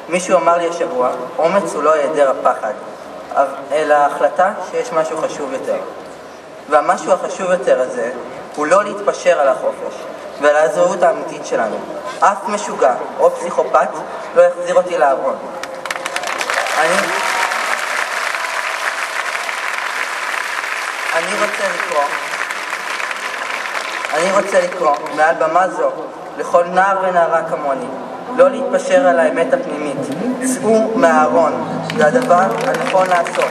מישהו אמר לי השבוע, אומץ הוא לא היעדר הפחד, אלא ההחלטה שיש משהו חשוב יותר. והמשהו החשוב יותר הזה הוא לא להתפשר על החופש ועל הזהות האמיתית שלנו. אף משוגע או פסיכופת לא יחזיר אותי לארון. אני רוצה לקרוא מעל במה זו לכל נער ונערה כמוני לא להתפשר על האמת הפנימית. צאו מהארון, זה הדבר הנכון לעשות.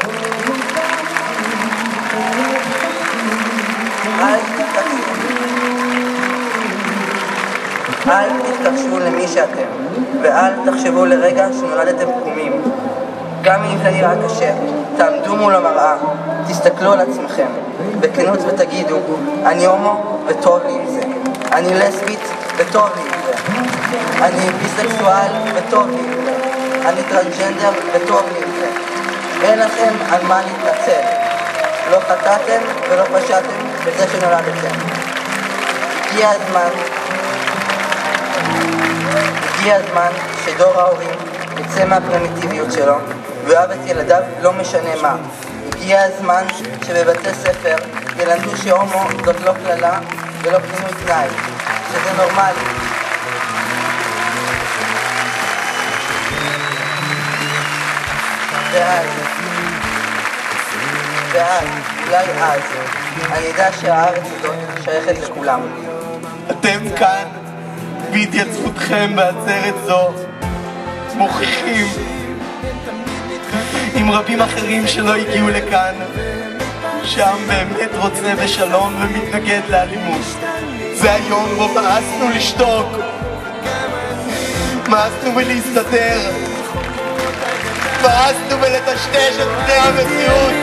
אל תתקשרו למי שאתם, ואל תחשבו לרגע שנולדתם פגומים. גם אם זה נראה קשה, תעמדו מול המראה, תסתכלו על עצמכם בכנות ותגידו, אני הומו וטוב לי עם זה, אני לסבית וטוב לי עם זה, אני ביסקסואל וטוב לי עם זה, אני טרנסג'נדר וטוב לי עם זה. אין לכם על מה להתנצל, לא חטאתם ולא פשעתם בזה שנולדתם. הגיע הזמן שדור ההורים יצא מהפרימיטיביות שלו ואוהב את ילדיו לא משנה מה. הגיע הזמן שבבתי ספר ילמדו שהומו זאת לא כללה ולא כינוי תנאי, שזה נורמלי. ואז, אולי אז, אני יודע שהארץ הזאת שייכת לכולם. אתם כאן, בהתייצבותכם בעצרת זו, מוכיחים עם רבים אחרים שלא הגיעו לכאן, שהעם באמת רוצה בשלום ומתנגד לאלימות. זה היום בו מאסנו לשתוק, מאסנו בלהסתתר, מאסנו בלטשטש את פני המציאות.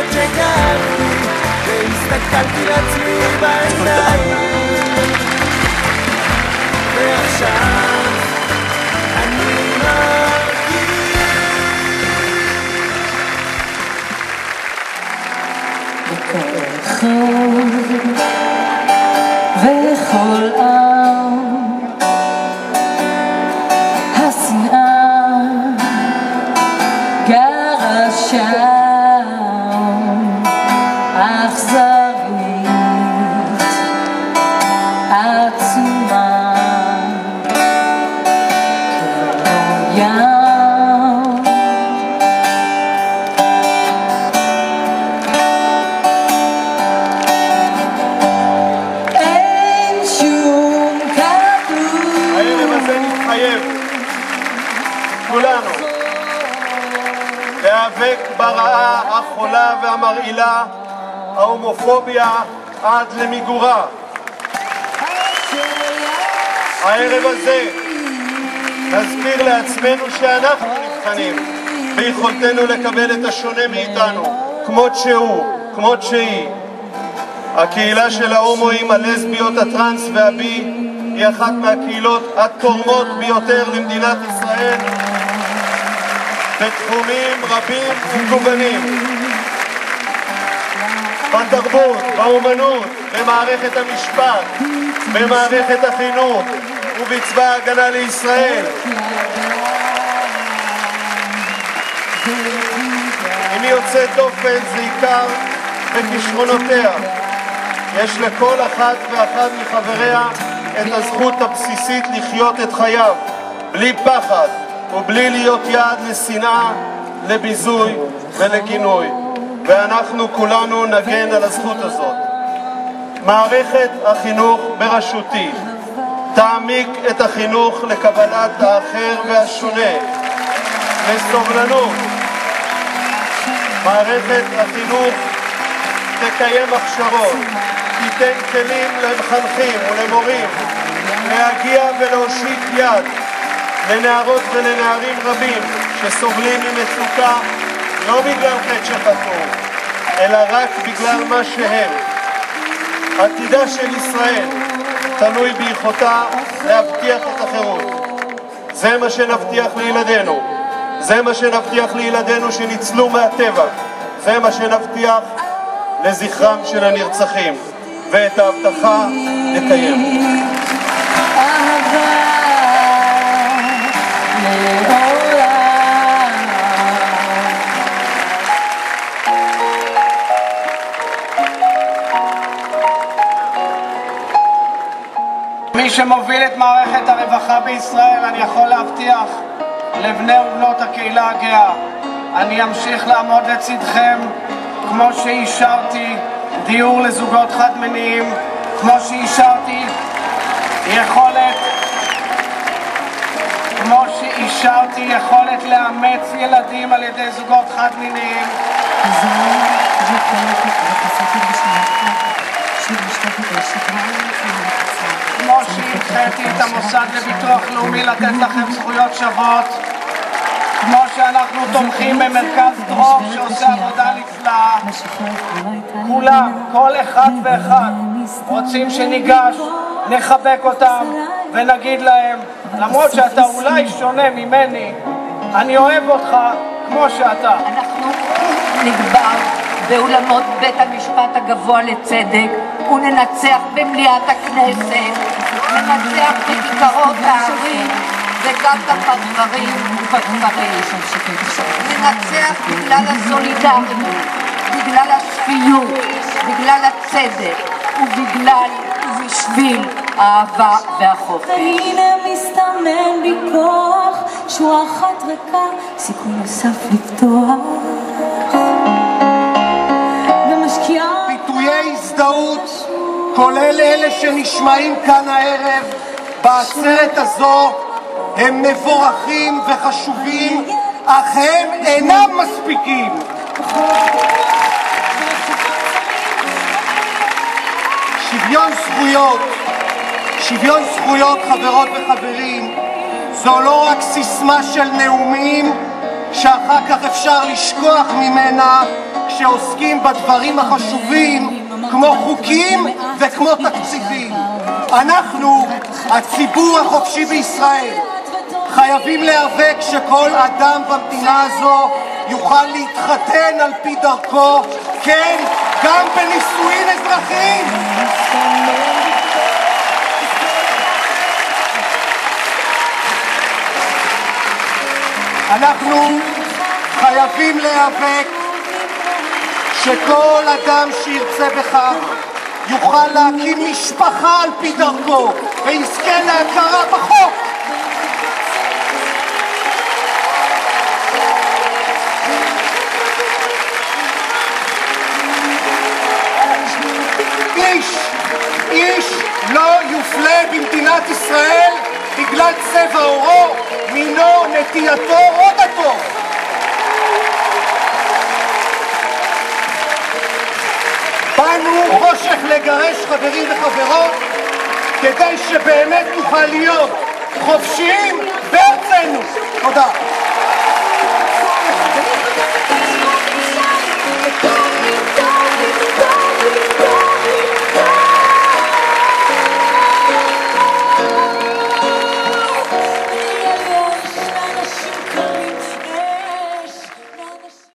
והסתכלתי לעצמי בעיניים, ועכשיו אני מרגיש בכל רחוב וכל עם השנאה גרה שם אכזרית עצומה כמו ים. אין שום כדור. הערב הזה נתחייב כולנו להיאבק ברעה החולה והמרעילה, ההומופוביה עד למיגורה. הערב הזה נזכיר לעצמנו שאנחנו נבחנים ביכולתנו לקבל את השונה מאיתנו כמות שהוא, כמות שהיא. הקהילה של ההומואים, הלסביות, הטרנס והבי היא אחת מהקהילות התורמות ביותר למדינת ישראל בתחומים רבים ומגוונים, בתרבות, באומנות, במערכת המשפט, במערכת החינוך ובצבא ההגנה לישראל. אם היא יוצאת דופן זה עיקר בכישרונותיה. יש לכל אחת ואחת מחבריה את הזכות הבסיסית לחיות את חייו בלי פחד ובלי להיות יעד לשנאה, לביזוי ולגינוי, ואנחנו כולנו נגן על הזכות הזאת. מערכת החינוך בראשותי תעמיק את החינוך לקבלת האחר והשונה, לסובלנות. מערכת החינוך תקיים הכשרות, תיתן כלים למחנכים ולמורים להגיע ולהושיט יד לנערות ולנערים רבים שסובלים ממצוקה לא בגלל חטא שחטאו, אלא רק בגלל מה שהם. עתידה של ישראל תלוי ביכולתה להבטיח את החירות. זה מה שנבטיח לילדינו. זה מה שנבטיח לילדינו שניצלו מהטבע. זה מה שנבטיח לזכרם של הנרצחים. ואת ההבטחה נקיים. אהבה לעולם כמי שמוביל את מערכת הרווחה בישראל, אני יכול להבטיח לבני ובנות הקהילה הגאה, אני אמשיך לעמוד לצדכם כמו שאישרתי דיור לזוגות חד-מיניים, כמו שאישרתי יכולת לאמץ ילדים על ידי זוגות חד-מיניים. כמו שהנחיתי את המוסד לביטוח לאומי לתת לכם זכויות שוות, כמו שאנחנו תומכים במרכז דרום שעושה עבודה נפלאה. כולם, כל אחד ואחד, רוצים שניגש, נחבק אותם ונגיד להם, למרות שאתה אולי שונה ממני, אני אוהב אותך כמו שאתה. אנחנו נגבר באולמות בית המשפט הגבוה לצדק וננצח במליאת הכנסת, ננצח בכיכרות הערים וגם בפרברים ובכפרים. ננצח בגלל הסולידריות, בגלל השפיות, בגלל הצדק ובשביל האהבה והחופש. והנה מסתמן בי כוח, שורה אחת ריקה, סיכוי נוסף לפתוח. ביטויי הזדהות, כולל אלה שנשמעים כאן הערב בעצרת הזו, הם מבורכים וחשובים, אך הם אינם מספיקים. שוויון זכויות, חברות וחברים, זו לא רק סיסמה של נאומים שאחר כך אפשר לשכוח ממנה כשעוסקים בדברים החשובים כמו חוקים וכמו תקציבים. אנחנו, הציבור החופשי בישראל, חייבים להיאבק שכל אדם במדינה הזו יוכל להתחתן על פי דרכו, כן, גם בנישואין אזרחיים. אנחנו חייבים להיאבק שכל אדם שירצה בכך יוכל להקים משפחה על פי דרכו ויזכה להכרה בחוק. איש לא יופלה במדינת ישראל בגלל צבע עורו, מינו, נטייתו או דתו. באנו חושך לגרש חברים וחברות כדי שבאמת נוכל להיות חופשיים בארצנו. תודה.